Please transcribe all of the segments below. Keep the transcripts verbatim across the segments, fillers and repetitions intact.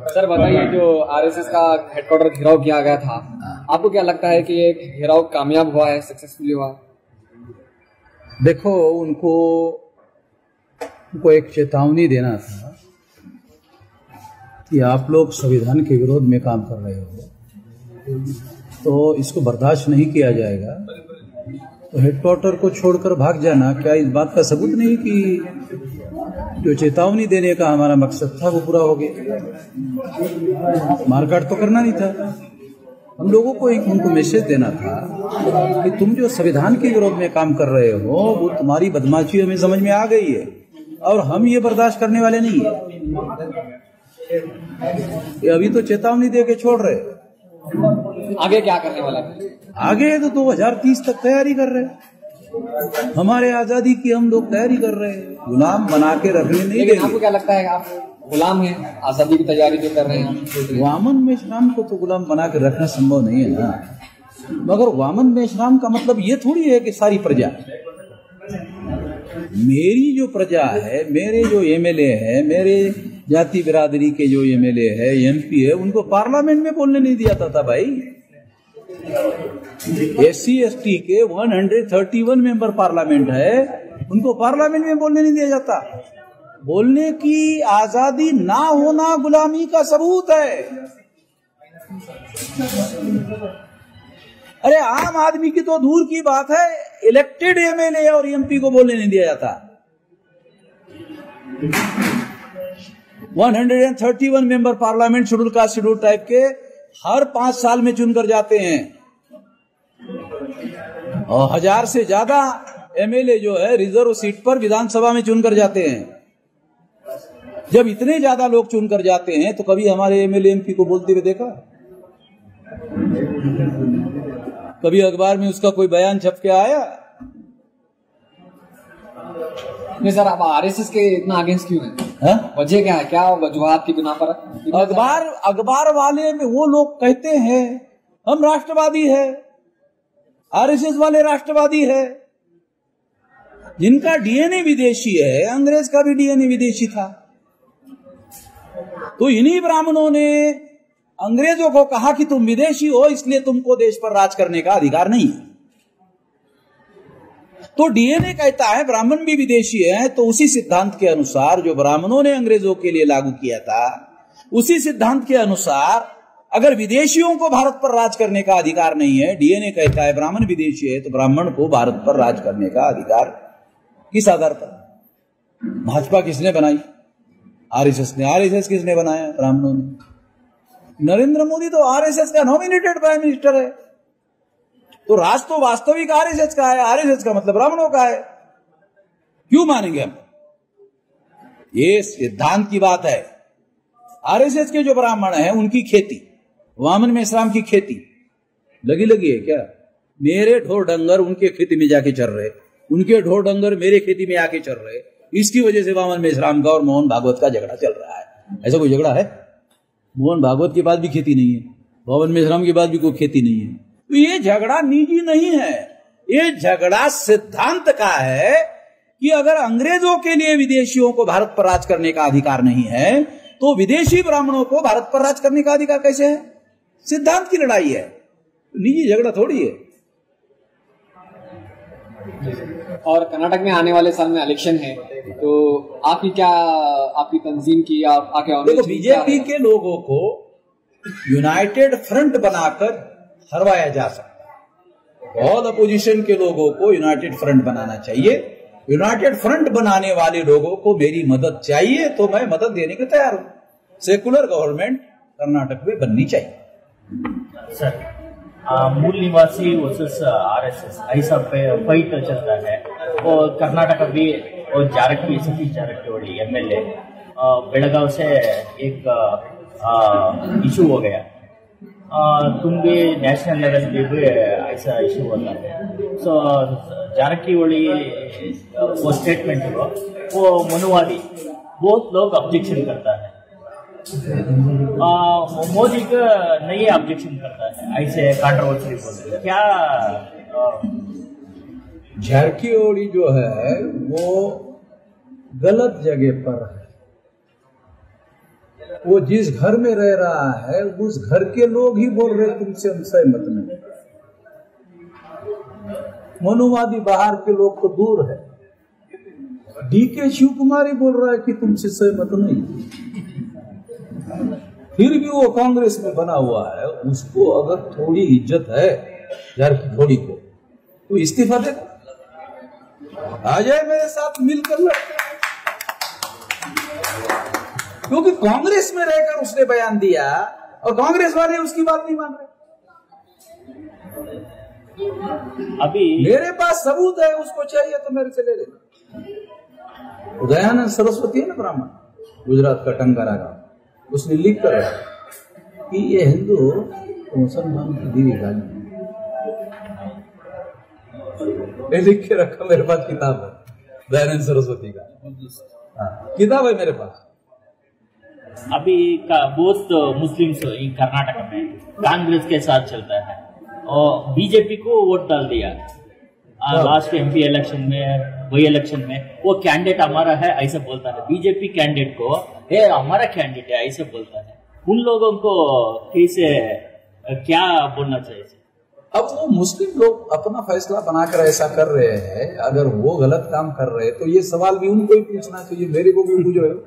Sir बताइए, जो RSS का हेडक्वार्टर घेराव किया गया था, आपको क्या लगता है कि ये घेराव कामयाब हुआ है, सक्सेसफुली हुआ? देखो, उनको उनको एक चेतावनी देना था कि आप लोग संविधान के विरोध में काम कर रहे हो, तो इसको बर्दाश्त नहीं किया जाएगा। तो हेडक्वार्टर को छोड़कर भाग जाना क्या इस बात का सबूत नहीं कि जो चेतावनी देने का हमारा मकसद था वो पूरा हो गया? मारकाट तो करना नहीं था। हम लोगों को एक उनको मैसेज देना था कि तुम जो संविधान के विरोध में काम कर रहे हो वो तुम्हारी बदमाशी हमें समझ में आ गई है और हम ये बर्दाश्त करने वाले नहीं है। ये अभी तो चेतावनी दे के छोड़ रहे, आगे क्या करने वाला है? आगे तो दो हजार तीस तक तैयारी कर रहे। हमारे आजादी की हम लोग तैयारी कर रहे हैं, गुलाम बना के रखने नहीं देंगे। आपको क्या लगता है, आप गुलाम हैं? आजादी की तैयारी जो कर रहे हैं, वामन मेश्राम को तो गुलाम बना के रखना संभव नहीं है ना। मगर वामन मेश्राम का मतलब ये थोड़ी है कि सारी प्रजा, मेरी जो प्रजा है, मेरे जो एमएलए है, मेरे जाति बिरादरी के जो एमएलए है, एमपी है, उनको पार्लियामेंट में बोलने नहीं दिया था, था भाई। एससी एसटी के एक सौ इकतीस मेंबर पार्लियामेंट है, उनको पार्लियामेंट में बोलने नहीं दिया जाता। बोलने की आजादी ना होना गुलामी का सबूत है। अरे आम आदमी की तो दूर की बात है, इलेक्टेड एमएलए और एमपी को बोलने नहीं दिया जाता। एक सौ इकतीस member parliament schedule caste schedule type के हर पांच साल में चुनकर जाते हैं और हजार से ज्यादा एमएलए जो है रिजर्व सीट पर विधानसभा में चुनकर जाते हैं। जब इतने ज्यादा लोग चुनकर जाते हैं तो कभी हमारे एमएलए एमपी को बोलते हुए देखा? कभी अखबार में उसका कोई बयान छप के आया? नहीं सर, आप आरएसएस के इतना अगेंस्ट क्यों हैं? वजह क्या है? क्या वजूहात की बिना पर? अखबार अखबार वाले में वो लोग कहते हैं हम राष्ट्रवादी है, आरएसएस वाले राष्ट्रवादी है। जिनका डीएनए विदेशी है, अंग्रेज का भी डीएनए विदेशी था, तो इन्हीं ब्राह्मणों ने अंग्रेजों को कहा कि तुम विदेशी हो, इसलिए तुमको देश पर राज करने का अधिकार नहीं है। तो डीएनए कहता है ब्राह्मण भी विदेशी है, तो उसी सिद्धांत के अनुसार जो ब्राह्मणों ने अंग्रेजों के लिए लागू किया था, उसी सिद्धांत के अनुसार अगर विदेशियों को भारत पर राज करने का अधिकार नहीं है, डीएनए कहता है ब्राह्मण विदेशी है, तो ब्राह्मण को भारत पर राज करने का अधिकार किस आधार पर? भाजपा किसने बनाई? आरएसएस ने। आरएसएस किसने बनाया? ब्राह्मणों ने। नरेंद्र मोदी तो आरएसएस का नॉमिनेटेड प्राइम मिनिस्टर है, तो राज तो वास्तविक आरएसएस का है, आरएसएस का मतलब ब्राह्मणों का है। क्यों मानेंगे हम? ये सिद्धांत की बात है। आरएसएस के जो ब्राह्मण हैं उनकी खेती, वामन मेश्राम की खेती लगी लगी है क्या? मेरे ढोर डंगर उनके खेती में जाके चल रहे, उनके ढोर डंगर मेरे खेती में आके चल रहे। इसकी वजह से वामन मेश्राम का और मोहन भागवत का झगड़ा चल रहा है। ऐसा कोई झगड़ा है? मोहन भागवत के बाद भी खेती नहीं है, वामन मेश्राम के बाद भी कोई खेती नहीं है। तो ये झगड़ा निजी नहीं है, ये झगड़ा सिद्धांत का है कि अगर अंग्रेजों के लिए विदेशियों को भारत पर राज करने का अधिकार नहीं है, तो विदेशी ब्राह्मणों को भारत पर राज करने का अधिकार कैसे है? सिद्धांत की लड़ाई है, निजी झगड़ा थोड़ी है। और कर्नाटक में आने वाले साल में इलेक्शन है, तो आपकी क्या, आपकी तंजीम की आप आके? देखो, बीजेपी के लोगों को यूनाइटेड फ्रंट बनाकर हरवाया जा सकता है। ऑल अपोजिशन के लोगों को यूनाइटेड फ्रंट बनाना चाहिए। यूनाइटेड फ्रंट बनाने वाले लोगों को मेरी मदद चाहिए, तो मैं मदद देने के तैयार हूं। सेकुलर गवर्नमेंट कर्नाटक में बननी चाहिए। सर, मूल निवासी वर्सेस आरएसएस ऐसा फाइट चलता है, और कर्नाटक भी और जारकी सतीश जारकिहोली एमएलए बेलगांव से एक इशू हो गया। तुम भी नेशनल लेवल पे भी ऐसा इशू होता है। सो जारकिहोली वो स्टेटमेंट हो, वो मनुवादी बहुत लोग ऑब्जेक्शन करता है, मोदी का नहीं ऑब्जेक्शन करता है, ऐसे कंट्रोवर्सी बोलते हैं क्या? जारकिहोली जो है वो गलत जगह पर है। वो जिस घर में रह रहा है उस घर के लोग ही बोल रहे तुमसे हम सहमत नहीं। मनुवादी बाहर के लोग तो दूर है। डी के शिव कुमार ही बोल रहा है कि तुमसे सहमत नहीं, फिर भी वो कांग्रेस में बना हुआ है। उसको अगर थोड़ी इज्जत है घर की थोड़ी को, तो इस्तीफा दे, आ जाए मेरे साथ मिलकर लड़ते। क्योंकि कांग्रेस में रहकर उसने बयान दिया और कांग्रेस वाले उसकी बात नहीं मान रहे। अभी मेरे पास सबूत है, उसको चाहिए तो मेरे से ले लेना। दयानंद सरस्वती है ना ब्राह्मण, गुजरात का टंकारा गांव, उसने लिख कर रखा कि ये हिंदू तो मुसलमान की दीवी गाली, लिख के रखा। मेरे पास किताब है दयानंद सरस्वती का, हाँ, किताब है मेरे पास। अभी का बहुत मुस्लिम्स कर्नाटक में कांग्रेस के साथ चलता है और बीजेपी को वोट डाल दिया लास्ट एमपी इलेक्शन में, वही इलेक्शन में वो कैंडिडेट हमारा है ऐसे बोलता है। बीजेपी कैंडिडेट को ये हमारा कैंडिडेट है ऐसे बोलता है। उन लोगों को कैसे क्या बोलना चाहिए? अब वो मुस्लिम लोग अपना फैसला बनाकर ऐसा कर रहे हैं, अगर वो गलत काम कर रहे हैं तो ये सवाल भी उनको ही पूछना चाहिए, मेरे को भी पूछ रहे हो।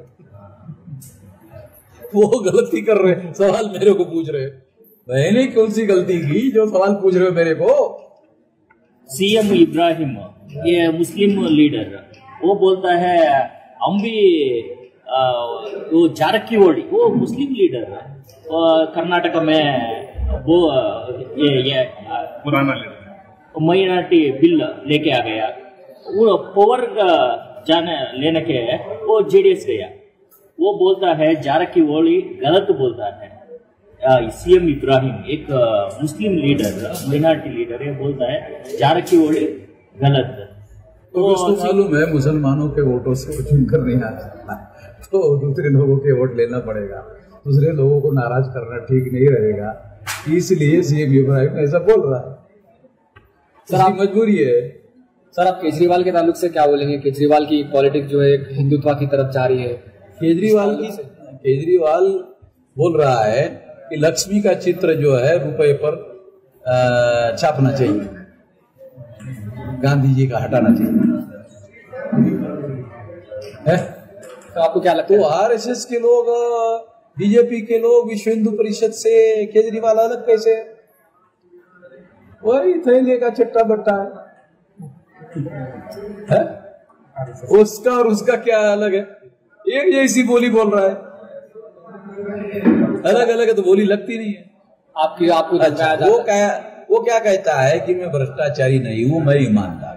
वो गलती कर रहे हैं, सवाल मेरे को पूछ रहे हो। मैंने कौन सी गलती की जो सवाल पूछ रहे हो मेरे को? सीएम इब्राहिम ये मुस्लिम लीडर वो बोलता है हम भी आ, वो जारकीहोली वो मुस्लिम लीडर कर्नाटक में वो ये ये पुराना माइनॉरिटी बिल लेके आ गया। वो पावर जाने लेने के वो जेडीएस गया। वो बोलता है जारकीहोली गलत बोलता है। सीएम इब्राहिम एक मुस्लिम लीडर माइनॉरिटी लीडर है, बोलता है जारकीहोली गलत। तो उसको मालूम है मुसलमानों के वोटों से कुछ कर नहीं आ सकता, तो दूसरे लोगों के वोट लेना पड़ेगा। दूसरे लोगों को नाराज करना ठीक नहीं रहेगा, इसलिए सीएम इब्राहिम ऐसा बोल रहा है। सर आप मजबूरी है। सर आप केजरीवाल के ताल्लुक से क्या बोलेंगे? केजरीवाल की पॉलिटिक्स जो है एक हिंदुत्व की तरफ जा रही है। केजरीवाल की केजरीवाल बोल रहा है कि लक्ष्मी का चित्र जो है रुपए पर छापना चाहिए, गांधी जी का हटाना चाहिए है? तो आपको क्या लगता है? तो आरएसएस के लोग, बीजेपी के लोग, विश्व हिंदू परिषद से केजरीवाल अलग कैसे? वही थैले का चट्टा बट्टा है, है? उसका और उसका क्या अलग है? एक जैसी बोली बोल रहा है, अलग अलग है तो बोली लगती नहीं है। आपकी आपको अच्छा, वो क्या वो क्या कहता है कि मैं भ्रष्टाचारी नहीं हूं, मैं ईमानदार।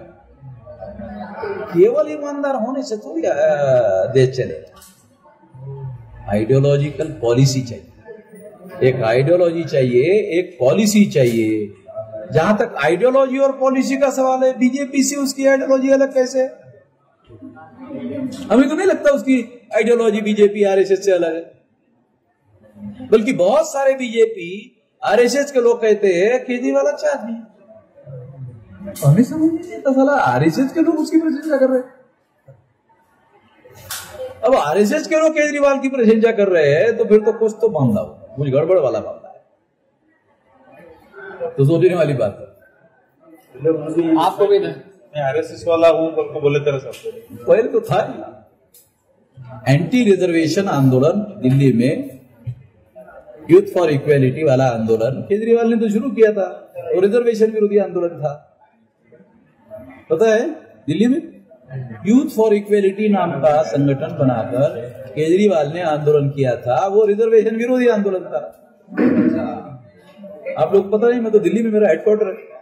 केवल ईमानदार होने से थोड़ी देश चलेगा। आइडियोलॉजिकल पॉलिसी चाहिए, एक आइडियोलॉजी चाहिए, एक पॉलिसी चाहिए। जहां तक आइडियोलॉजी और पॉलिसी का सवाल है, बीजेपी से उसकी आइडियोलॉजी अलग कैसे? हमें तो नहीं लगता उसकी आइडियोलॉजी बीजेपी आरएसएस से अलग है। बल्कि बहुत सारे बीजेपी आरएसएस के लोग कहते हैं केजरीवाल अच्छा आदमी है। हमें समझ नहीं आता साला आरएसएस के लोग उसकी प्रशंसा कर रहे हैं। अब आरएसएस के लोग केजरीवाल की प्रशंसा कर रहे हैं तो फिर तो कुछ तो मामला हो, कुछ गड़बड़ वाला मामला है। तो सोचने वाली बात है। आपको भी ना मैं आरएसएस वाला हूँ को बोले तेरे साथ पहले तो था एंटी रिजर्वेशन आंदोलन दिल्ली में, यूथ फॉर इक्वेलिटी वाला आंदोलन केजरीवाल ने तो शुरू किया था, और रिजर्वेशन विरोधी आंदोलन था, पता है? दिल्ली में यूथ फॉर इक्वेलिटी नाम का संगठन बनाकर केजरीवाल ने आंदोलन किया था, वो रिजर्वेशन विरोधी आंदोलन था। आप लोग पता नहीं, मैं तो दिल्ली में मेरा हेडक्वार्टर है।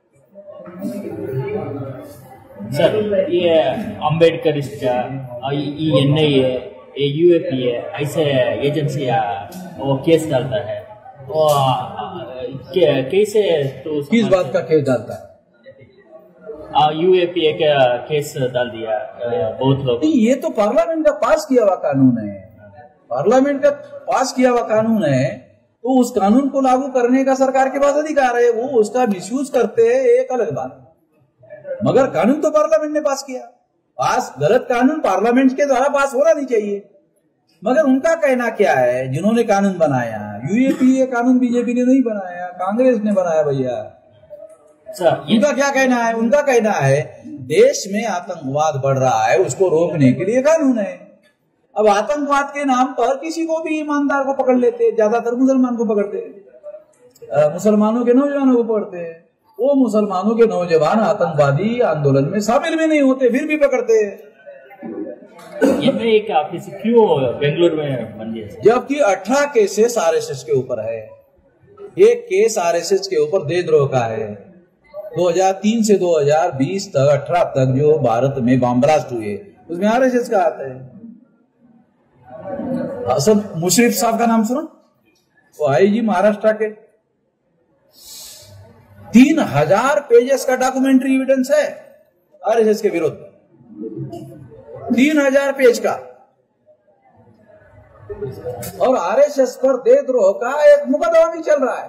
सर ये Ambedkarist N I A U A P A ऐसे एजेंसियां वो केस डालता है, वो कैसे? तो किस बात का केस डालता है? यू ए पी ए का केस डाल दिया बहुत लोग। ये तो पार्लियामेंट का पास किया हुआ कानून है, पार्लियामेंट का पास किया हुआ कानून है, तो उस कानून को लागू करने का सरकार के पास अधिकार है। वो उसका मिसयूज करते हैं एक अलग बात, मगर कानून तो पार्लियामेंट ने पास किया। पास गलत कानून पार्लियामेंट के द्वारा पास होना नहीं चाहिए। मगर उनका कहना क्या है, जिन्होंने कानून बनाया, यूएपी ये कानून बीजेपी ने नहीं बनाया, कांग्रेस ने बनाया भैया। उनका क्या कहना है? उनका कहना है देश में आतंकवाद बढ़ रहा है, उसको रोकने के लिए कानून है। अब आतंकवाद के नाम पर किसी को भी ईमानदार को पकड़ लेते, ज्यादातर मुसलमान को पकड़ते, मुसलमानों के नौजवानों को पकड़ते हैं। वो मुसलमानों के नौजवान आतंकवादी आंदोलन में शामिल भी नहीं होते, फिर भी पकड़ते हैं। ये एक ऑफिस क्यों बेंगलुरु में बन गया? जबकि अठारह केसेस आरएसएस के ऊपर है। एक केस आरएसएस के ऊपर देशद्रोह का है। दो हज़ार तीन से दो हज़ार बीस तक अठारह तक जो भारत में बम ब्लास्ट हुए उसमें आरएसएस का आता है। हसन मुशर्रफ साहब का नाम सुना? वो आई जी महाराष्ट्र के। तीन हजार पेजेस का डॉक्यूमेंट्री एविडेंस है आरएसएस के विरुद्ध, तीन हजार पेज का। और आरएसएस पर देशद्रोह का एक मुकदमा भी चल रहा है।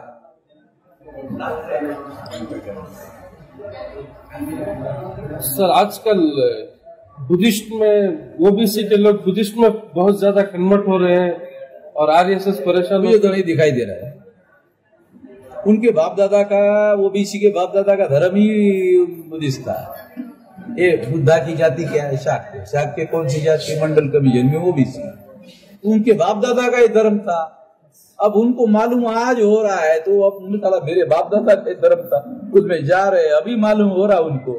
सर आजकल बुद्धिस्ट में ओबीसी के लोग बुद्धिस्ट में बहुत ज्यादा कन्वर्ट हो रहे हैं और आरएसएस परेशान ये तो नहीं दिखाई दे रहा है। उनके बाप दादा का, ओबीसी के बाप दादा का धर्म ही बुद्धिस्ट था। ये बुद्धा की जाति क्या है? शाक्य। शाक्य कौन सी जाति? मंडल कमीजन में ओबीसी। उनके बाप दादा का ये धर्म था। अब उनको मालूम आज हो रहा है तो अब उन्होंने कहा मेरे बाप दादा का धर्म था, उसमें जा रहे, अभी मालूम हो रहा उनको।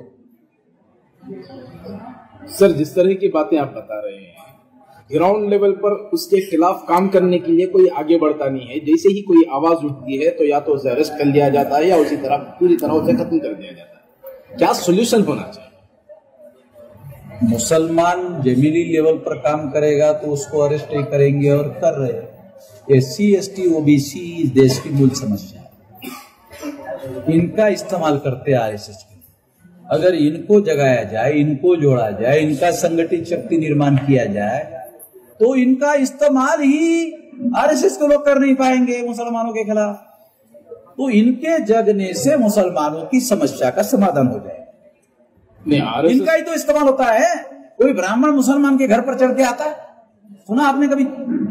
सर जिस तरह की बातें आप बता रहे हैं, ग्राउंड लेवल पर उसके खिलाफ काम करने के लिए कोई आगे बढ़ता नहीं है। जैसे ही कोई आवाज उठती है तो या तो उसे अरेस्ट कर लिया जाता है या उसी तरह पूरी तरह उसे खत्म कर दिया जाता है। क्या सोल्यूशन होना चाहिए? मुसलमान जमीनी लेवल पर काम करेगा तो उसको अरेस्ट नहीं करेंगे, और कर रहे हैं। एससी एसटी ओबीसी इस देश की मूल समस्या है। इनका इस्तेमाल करते हैं आरएसएस के। अगर इनको जगाया जाए, इनको जोड़ा जाए, इनका संगठित शक्ति निर्माण किया जाए तो इनका इस्तेमाल ही आरएसएस को लोग कर नहीं पाएंगे मुसलमानों के खिलाफ। तो इनके जगने से मुसलमानों की समस्या का समाधान हो जाएगा। नहीं, इनका ही तो इस्तेमाल होता है। कोई ब्राह्मण मुसलमान के घर पर चढ़ के आता है? सुना आपने कभी?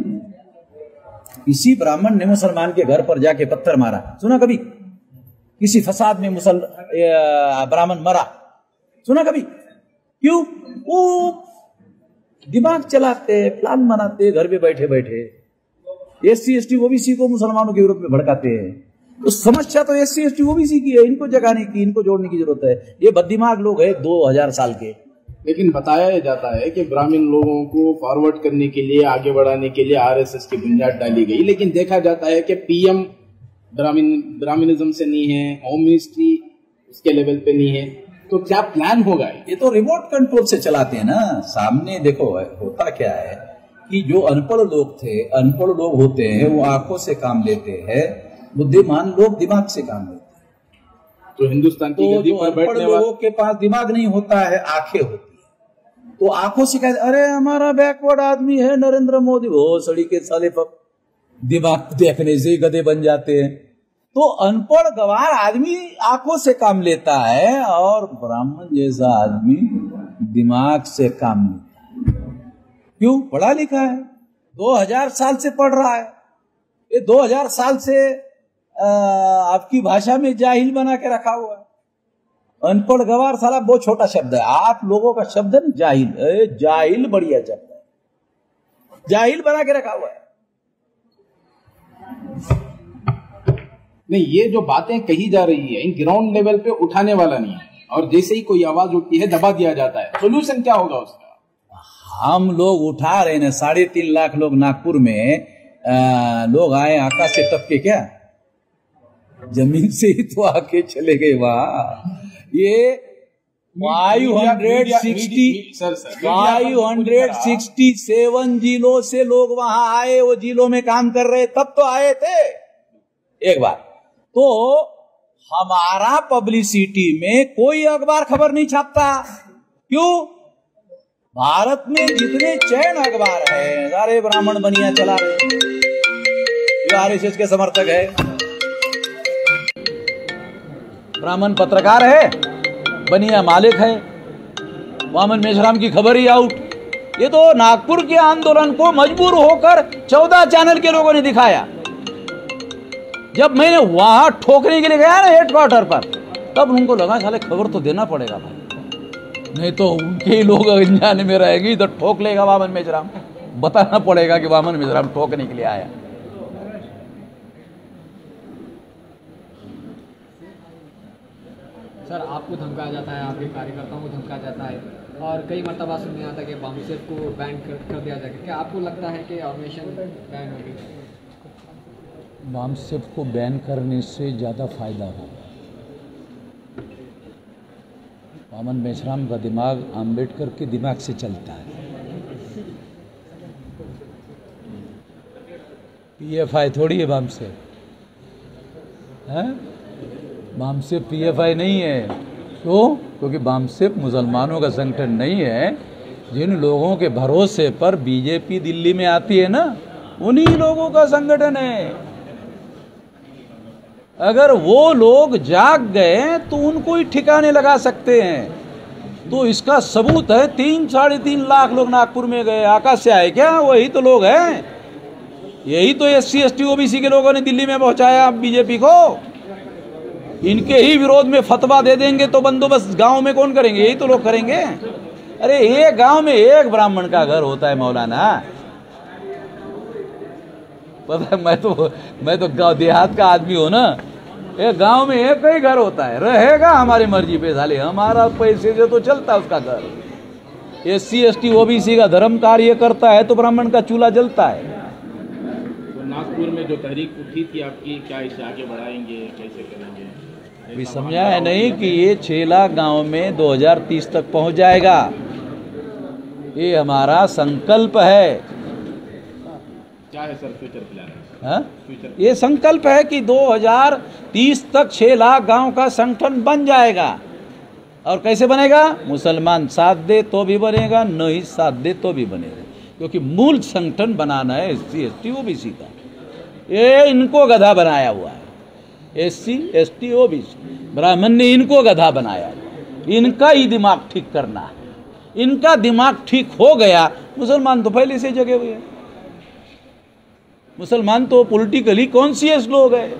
किसी ब्राह्मण ने मुसलमान के घर पर जाके पत्थर मारा सुना कभी? किसी फसाद में मुसल ब्राह्मण मरा सुना कभी? क्यों? वो दिमाग चलाते, प्लान बनाते घर पे बैठे बैठे। एससी एसटी ओबीसी को मुसलमानों के विरोध में भड़काते हैं। तो समस्या तो एससी एसटी ओबीसी की है, इनको जगाने की, इनको जोड़ने की जरूरत है। ये बददिमाग लोग हैं दो हजार साल के। लेकिन बताया जाता है कि ब्राह्मण लोगों को फॉरवर्ड करने के लिए, आगे बढ़ाने के लिए आरएसएस की बुनियाद डाली गई। लेकिन देखा जाता है कि पीएम ब्राह्मण ब्राह्मणिज्म से नहीं है, होम मिनिस्ट्री उसके लेवल पे नहीं है। तो क्या प्लान होगा? ये तो रिमोट कंट्रोल से चलाते हैं ना। सामने देखो होता क्या है कि जो अनपढ़ लोग थे, अनपढ़ लोग होते हैं वो आंखों से काम लेते हैं, बुद्धिमान लोग दिमाग से काम लेते हैं। तो हिंदुस्तान की गद्दी पर बैठने वाले लोगों के पास दिमाग नहीं होता है, आंखें होती है। तो आंखों से कहते अरे हमारा बैकवर्ड आदमी है नरेंद्र मोदी, वो सड़ी के साले पर दिमाग देखने से ही गधे बन जाते हैं। तो अनपढ़ गवार आदमी आंखों से काम लेता है और ब्राह्मण जैसा आदमी दिमाग से काम लेता है। क्यों? पढ़ा लिखा है, दो हजार साल से पढ़ रहा है। ये दो हजार साल से आ, आपकी भाषा में जाहिल बना के रखा हुआ है। अनपढ़ गवार साला बहुत छोटा शब्द है। आप लोगों का शब्द है ना जाहिल। ए, जाहिल बढ़िया शब्द है, जाहिल बना के रखा हुआ है। नहीं, ये जो बातें कही जा रही है इन ग्राउंड लेवल पे उठाने वाला नहीं है, और जैसे ही कोई आवाज उठती है दबा दिया जाता है। सोल्यूशन क्या होगा उसका? हम लोग उठा रहे हैं। साढ़े तीन लाख लोग नागपुर में आ, लोग आए आकाश से टपके, क्या जमीन से ही तो आके चले गए वहां। ये five hundred sixty five hundred sixty seven जिलों से लोग वहां आए। वो जिलों में काम कर रहे तब तो आए थे एक बार। तो हमारा पब्लिसिटी में कोई अखबार खबर नहीं छापता। क्यों? भारत में जितने चैन अखबार है सारे ब्राह्मण बनिया चला रहे, जो आरएसएस के समर्थक है। ब्राह्मण पत्रकार है, बनिया मालिक है। वामन मेश्राम की खबर ही आउट, ये तो नागपुर के आंदोलन को मजबूर होकर चौदह चैनल के लोगों ने दिखाया। जब मैंने वहां ठोकने के लिए गया ना हेडक्वार्टर पर, तब उनको लगा साले खबर तो देना पड़ेगा भाई, नहीं तो उनके ही लोग अनजाने में रहेगी तो ठोक लेगा वामन मेश्राम, बताना पड़ेगा कि वामन मेश्राम ठोकने के लिए आया। सर आपको धमकाया जाता है, आपके कार्यकर्ताओं को धमकाया जाता है और कई मरतबा सुनने आता है कि बामसेफ को बैन कर, कर दिया जाएगा। क्या आपको लगता है कि ऑर्गेनाइजेशन बैन होगी? बामसेफ को बैन करने से ज़्यादा फायदा होगा। वामन मेश्राम का दिमाग आम्बेडकर के दिमाग से चलता है। पीएफआई थोड़ी है बामसेफ, है बामसेफ पीएफआई नहीं है। क्यों? क्योंकि बामसेफ मुसलमानों का संगठन नहीं है। जिन लोगों के भरोसे पर बीजेपी दिल्ली में आती है ना, उन्हीं लोगों का संगठन है। अगर वो लोग जाग गए तो उनको ही ठिकाने लगा सकते हैं। तो इसका सबूत है, तीन साढ़े तीन लाख लोग नागपुर में गए, आकाश से आए क्या? वही तो लोग हैं। यही तो S C S T OBC के लोगों ने दिल्ली में पहुंचाया बीजेपी को। इनके ही विरोध में फतवा दे देंगे तो बंदोबस्त गांव में कौन करेंगे? यही तो लोग करेंगे। अरे एक गांव में एक ब्राह्मण का घर होता है मौलाना, पता है? मैं तो मैं तो गांव देहात का आदमी हूं ना। एक गांव में एक ही घर होता है, रहेगा हमारी मर्जी पे, साले हमारा पैसे से तो चलता है उसका घर। S C S T OBC का धर्म कार्य करता है तो ब्राह्मण का चूल्हा जलता है। तो नागपुर में जो तहरीक उठी थी आपकी, क्या इसे आगे बढ़ाएंगे, कैसे करेंगे? अभी समझा है नहीं कि ये छह लाख गांव में दो हज़ार तीस तक पहुंच जाएगा। ये हमारा संकल्प है। क्या है सर फ्यूचर प्लान? हाँ? ये संकल्प है कि दो हज़ार तीस तक छह लाख गांव का संगठन बन जाएगा। और कैसे बनेगा? मुसलमान साथ दे तो भी बनेगा, नहीं साथ दे तो भी बनेगा। क्योंकि मूल संगठन बनाना है S C S T OBC का। ये इनको गधा बनाया हुआ है, S C S T OBC ब्राह्मण ने इनको गधा बनाया। इनका ही दिमाग ठीक करना है। इनका दिमाग ठीक हो गया, मुसलमान तो पहले से जगे हुए हैं। मुसलमान तो पॉलिटिकली कॉन्शियस लोग हैं।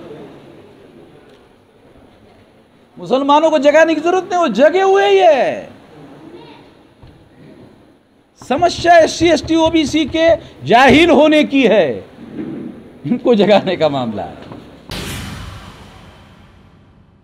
मुसलमानों को जगाने की जरूरत नहीं, वो जगे हुए ही है। समस्या S C S T OBC के जाहिल होने की है, इनको जगाने का मामला है।